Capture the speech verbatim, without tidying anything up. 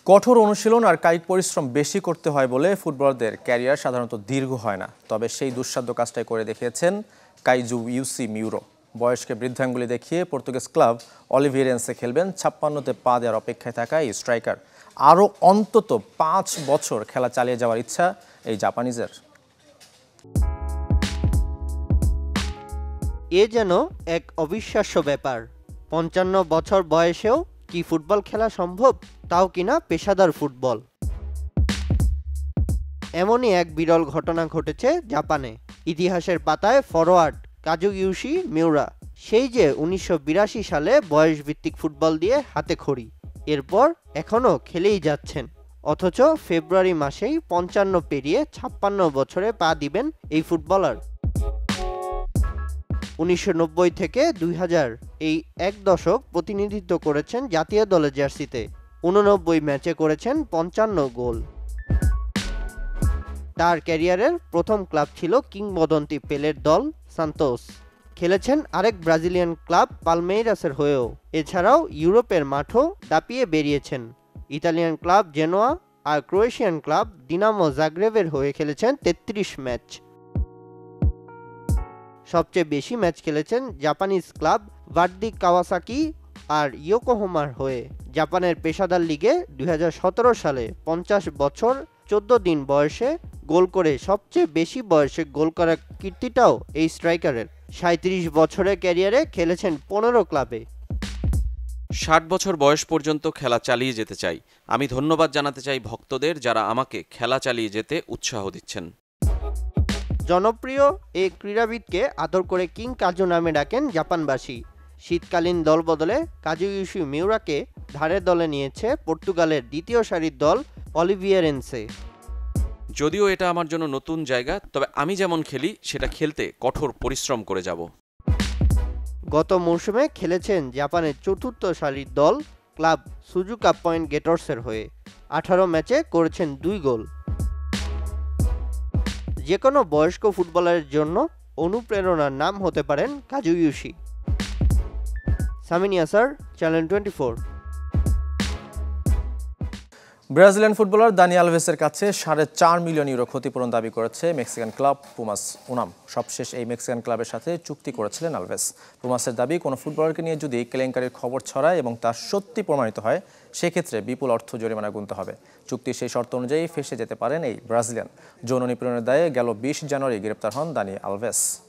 কঠোর অনুশীলন আর কায়িক পরিশ্রম বেশি করতে হয় বলে ফুটবলারদের ক্যারিয়ার সাধারণত দীর্ঘ হয় না। তবে সেই দুঃসাধ্য কাজটাই করে দেখিয়েছেন কাইজুইউসি মিউরো। বয়সকে বৃদ্ধাঙ্গুলি দেখিয়ে পর্তুগিজ ক্লাব অলিভিয়েরেন্সে খেলবেন। ছাপ্পান্নতে পা দেওয়ার অপেক্ষায় থাকা এই স্ট্রাইকার আরও অন্তত পাঁচ বছর খেলা চালিয়ে যাওয়ার ইচ্ছা এই জাপানিজের। এ যেন এক অবিশ্বাস্য ব্যাপার। পঞ্চান্ন বছর বয়সেও কি ফুটবল খেলা সম্ভব, তাও কিনা পেশাদার ফুটবল। এমনই এক বিরল ঘটনা ঘটেছে জাপানে। ইতিহাসের পাতায় ফরোয়ার্ড কাজুইউশি মিউরা, সেই যে উনিশশো বিরাশি সালে বয়সভিত্তিক ফুটবল দিয়ে হাতে খড়ি, এরপর এখনও খেলেই যাচ্ছেন। অথচ ফেব্রুয়ারি মাসেই পঞ্চান্ন পেরিয়ে ছাপ্পান্ন বছরে পা দিবেন এই ফুটবলার। উনিশশো নব্বই থেকে দুই হাজার এই এক দশক প্রতিনিধিত্ব করেছেন জাতীয় দলের জার্সিতে। উননব্বই ম্যাচে করেছেন পঞ্চান্ন গোল। তার ক্যারিয়ারের প্রথম ক্লাব ছিল কিংবদন্তি পেলের দল সান্তোস। খেলেছেন আরেক ব্রাজিলিয়ান ক্লাব পালমেইরাসের হয়েও। এছাড়াও ইউরোপের মাঠও দাপিয়ে বেরিয়েছেন। ইতালিয়ান ক্লাব জেনোয়া আর ক্রোয়েশিয়ান ক্লাব দিনামো জাগ্রেবের হয়ে খেলেছেন তেত্রিশ ম্যাচ। সবচেয়ে বেশি ম্যাচ খেলেছেন জাপানিজ ক্লাব ভার্দি কাওয়াসাকি আর ইয়োকোহামার হয়ে। জাপানের পেশাদার লিগে দুই হাজার সতেরো সালে পঞ্চাশ বছর চোদ্দ দিন বয়সে গোল করে সবচেয়ে বেশি বয়সে গোল করার কীর্তিটাও এই স্ট্রাইকারের। সাঁত্রিশ বছরের ক্যারিয়ারে খেলেছেন পনেরো ক্লাবে। ষাট বছর বয়স পর্যন্ত খেলা চালিয়ে যেতে চাই। আমি ধন্যবাদ জানাতে চাই ভক্তদের, যারা আমাকে খেলা চালিয়ে যেতে উৎসাহ দিচ্ছেন। জনপ্রিয় এই ক্রীড়াবিদকে আদর করে কিং কাজু নামে ডাকেন জাপানবাসী। শীতকালীন দল বদলে কাজুইউশি মিউরাকে ধারে দলে নিয়েছে পর্তুগালের দ্বিতীয় সারির দল অলিভিয়েরেন্সে। যদিও এটা আমার জন্য নতুন জায়গা, তবে আমি যেমন খেলি সেটা খেলতে কঠোর পরিশ্রম করে যাব। গত মৌসুমে খেলেছেন জাপানের চতুর্থ সারির দল ক্লাব সুজুকা পয়েন্ট গেটর্সের হয়ে। আঠারো ম্যাচে করেছেন দুই গোল। যে কোনো বয়স্ক ফুটবলারের জন্য অনুপ্রেরণার নাম হতে পারেন কাজুইউশি। সামিনিয়া sir, channel twenty four. Brazilian footballer Dani আলভেসের কাছে সাড়ে চার মিলিয়ন ইউরো ক্ষতিপূরণ দাবি করেছে মেক্সিকান ক্লাব পুমাস উনাম। সবশেষ এই মেক্সিকান ক্লাবের সাথে চুক্তি করেছিলেন আলভেস। পুমাসের দাবি, কোনো ফুটবলারকে নিয়ে যদি কেলেঙ্কারির খবর ছড়ায় এবং তা সত্যি প্রমাণিত হয়, সেক্ষেত্রে বিপুল অর্থ জরিমানা গুনতে হবে। চুক্তির সেই শর্ত অনুযায়ী ফেসে যেতে পারেন এই ব্রাজিলিয়ান। যৌন নিপীড়নের দায়ে গেল বিশ জানুয়ারি গ্রেপ্তার হন দানি আলভেস।